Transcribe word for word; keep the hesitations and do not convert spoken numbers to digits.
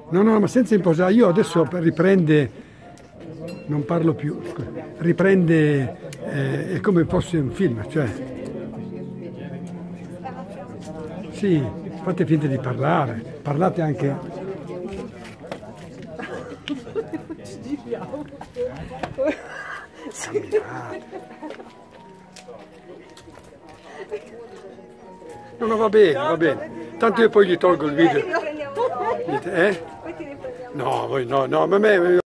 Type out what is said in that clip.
No, no, ma senza imposare. Io adesso riprende, non parlo più, riprende, eh, è come fosse un film, cioè. Sì, fate finta di parlare, parlate anche. No, no, va bene, va bene. Tanto io poi gli tolgo il video. Eh? No, voi no, no, ma me...